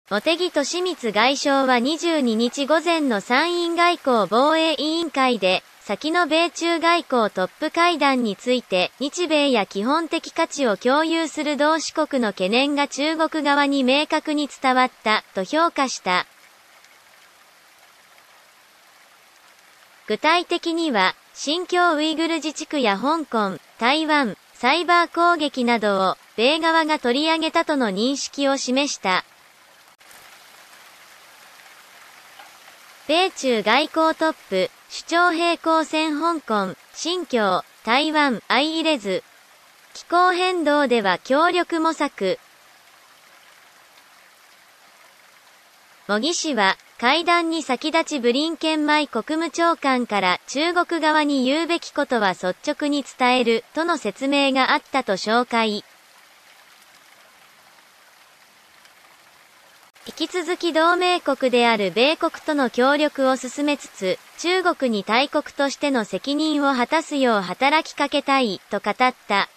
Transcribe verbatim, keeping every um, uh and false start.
茂木敏光外相はにじゅうににち午前の参院外交防衛委員会で、先の米中外交トップ会談について、日米や基本的価値を共有する同志国の懸念が中国側に明確に伝わった、と評価した。具体的には、新疆ウイグル自治区や香港、台湾、サイバー攻撃などを、米側が取り上げたとの認識を示した。米中外交トップ、主張平行線香港、新疆、台湾、相入れず。気候変動では協力模索。茂木氏は、会談に先立ちブリンケンマイ国務長官から中国側に言うべきことは率直に伝える、との説明があったと紹介。引き続き同盟国である米国との協力を進めつつ、中国に大国としての責任を果たすよう働きかけたい、と語った。